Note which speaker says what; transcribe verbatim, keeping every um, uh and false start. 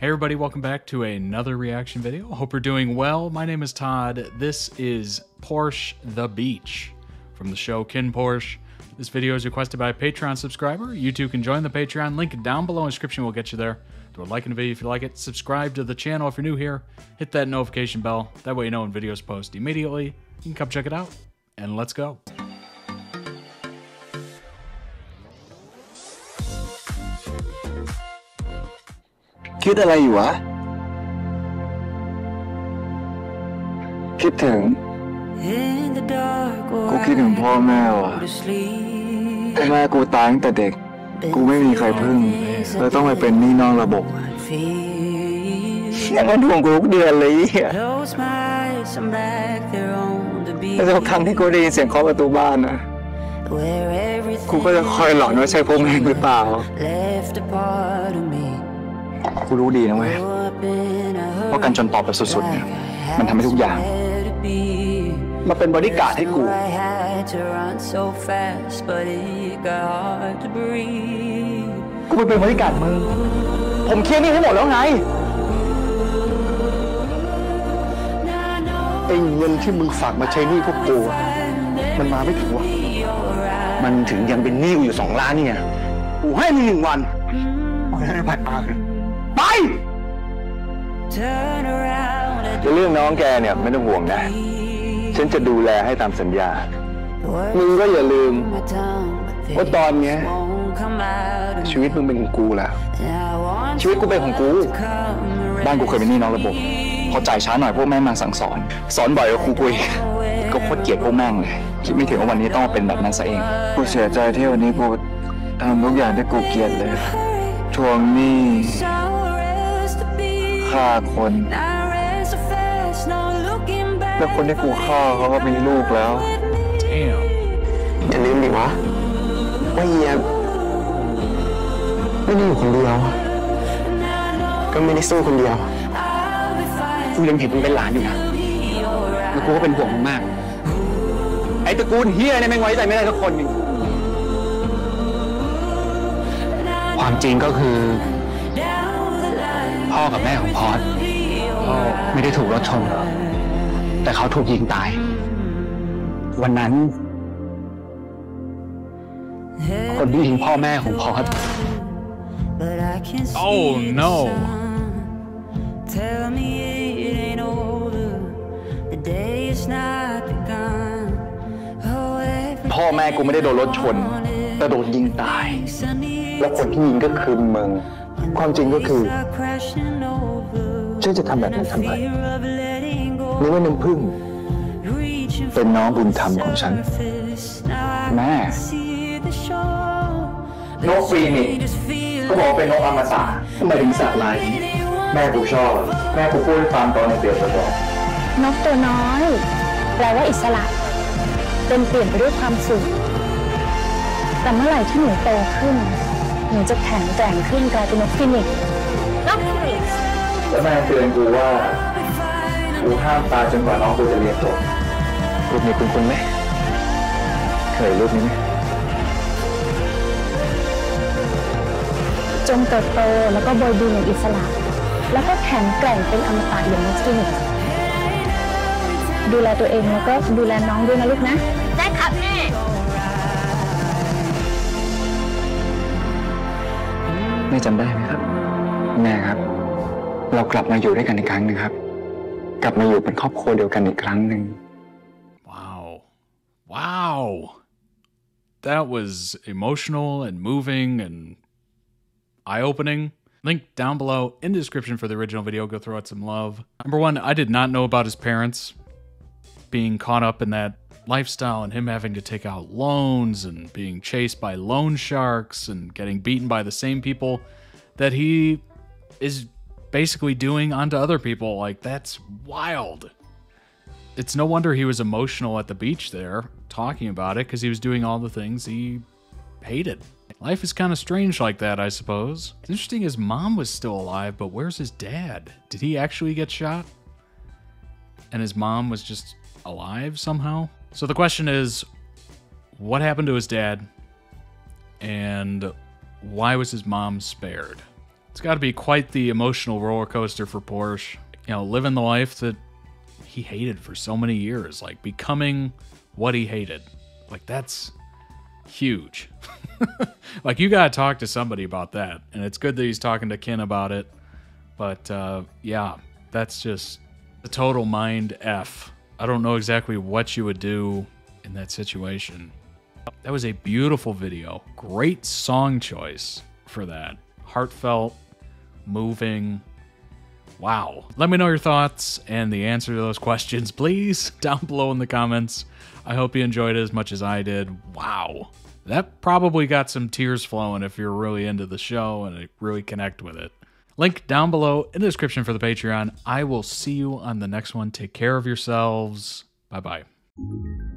Speaker 1: Hey everybody, welcome back to another reaction video. Hope you're doing well. My name is Todd. This is Porsche the Beach from the show Kin Porsche. This video is requested by a Patreon subscriber. You too can join the Patreon. Link down below in the description will get you there. Do a like in the video if you like it. Subscribe to the channel if you're new here. Hit that notification bell. That way you know when videos post immediately. You can come check it out. And let's go.
Speaker 2: คิดอะไรอยู่วะคิดถึงกูคิดถึงพ่อแม่ว่ะพ่อแม่กูตายตั้งแต่เด็กกูไม่มีใครพึ่งเลยต้องไปเป็นหนี้นอกระบบอย่างนั้นห่วงกูทุกเดือนเลยอ่ะแล้วทุกครั้งที่กูได้ยินเสียงเคาะประตูบ้านนะกูก็จะคอยหลอนว่าใช่พวกแม่งหรือเปล่ากูรู้ดีนะเว้ยว่าการจนตอบแบบสุดๆเนี่ยมันทำให้ทุกอย่างมาเป็นบอดี้การ์ดให้กูกูไปเป็นบอดี้การ์ดมึงผมเคลียร์นี่ให้หมดแล้วไงไอ้เงินที่มึงฝากมาใช้หนี้พวกกูมันมาไม่ถึงวะมันถึงยังเป็นหนี้กูอยู่สองล้านนี่ไงกูให้มึงหนึ่งวันเอาให้ผ่านมาไปเรื่องน้องแกเนี่ยไม่ต้องห่วงนะฉันจะดูแลให้ตามสัญญามึงก็อย่าลืมว่าตอนนี้ชีวิตมึงเป็นของกูแล้วชีวิตกูเป็นของกูบ้านกูเคยเป็นหนี้นอกระบบพอจ่ายช้าหน่อยพวกแม่งมาสั่งสอนสอนบ่อยกว่าครูกูก็โคตรเกลียดพวกแม่งเลยคิดไม่ถึงว่าวันนี้ต้องมาเป็นแบบนั้นซะเองกูเสียใจที่วันนี้กูทำทุกอย่างที่กูเกลียดเลยทวงหนี้ฆ่าคนแล้วคนที่กูฆ่าเขาก็มีลูกแล้วอย่าลืมดิวะว่าเฮียไม่ได้อยู่คนเดียวก็ไม่ได้สู้คนเดียวกูยังเห็นมึงเป็นหลานอยู่นะแล้วกูก็เป็นห่วงมึงมากไอ้ตระกูลเฮียเนี่ยไม่ไว้ใจไม่ได้สักคนนึงความจริงก็คือพ่อกับแม่ของพอสไม่ได้ถูกรถชนแต่เขาถูกยิงตายวันนั้นคนที่ยิงพ่อแม่ของพอส
Speaker 1: Oh no
Speaker 2: พ่อแม่กูไม่ได้โดนรถชนแต่โดนยิงตายแล้วคนที่ยิงก็คือมึงความจริงก็คือฉันจะทำแบบนั้นทำไมนึกว่าน้ำพึ่งเป็นน้องบุญธรรมของฉันแม่นกฟีนิกซ์ก็บอกเป็นนกอมตะทำไมถึงสักลายแม่กูชอบแม่กูพูดให้ฟังตอนในเด็กๆบอก
Speaker 3: นกตัวน้อยแปลว่าอิสระเต็มเปลี่ยนไปด้วยความสุขแต่เมื่อไหร่ที่หนูโตขึ้นหนูจะแข็งแกร่งขึ้นกลายเป็นนกฟีนิกซ์นกฟีนิกซ์
Speaker 2: แล้วแม่เตือนกูว่ากูห้ามตายจนกว่าน้องกูจะเรียนจบรูปนี้คุณคุณไหมเคยรูปนี้ไหม
Speaker 3: จงเติบโตแล้วก็โบยบินอย่างอิสระแล้วก็แข็งแกร่งเป็นอมตะอย่างนกฟีนิกซ์ดูแลตัวเองแล้วก็ดูแลน้องด้วยนะลูกนะได้ครับแม่
Speaker 2: แม่จำได้ไหมครับแม่ครับเรากลับมาอยู่ด้วยกันอีกครั้งหนึ่งครับกลับมาอยู่เป็นครอบครัวเดียวกันอีกครั้งหนึ่ง
Speaker 1: Wow Wow That was emotional and moving and eye-opening. Link down below in the description for the original video. Go throw out some love. Number one, I did not know about his parents being caught up in that lifestyle and him having to take out loans and being chased by loan sharks and getting beaten by the same people that he is basically doing onto other people. Like, that's wild. It's no wonder he was emotional at the beach there talking about it, because he was doing all the things he hated. Life is kind of strange like that, I suppose. It's interesting his mom was still alive, but where's his dad? Did he actually get shot? And his mom was just alive somehow? So the question is, what happened to his dad? And why was his mom spared? It's got to be quite the emotional roller coaster for Porsche. You know, living the life that he hated for so many years, like becoming what he hated. Like, that's huge. Like, you got to talk to somebody about that. And it's good that he's talking to Ken about it. But, uh, yeah, that's just a total mind F. I don't know exactly what you would do in that situation. That was a beautiful video. Great song choice for that. Heartfelt, moving. Wow. Let me know your thoughts and the answer to those questions, please, down below in the comments. I hope you enjoyed it as much as I did. Wow. That probably got some tears flowing if you're really into the show and really connect with it. Link down below in the description for the Patreon. I will see you on the next one. Take care of yourselves. Bye-bye.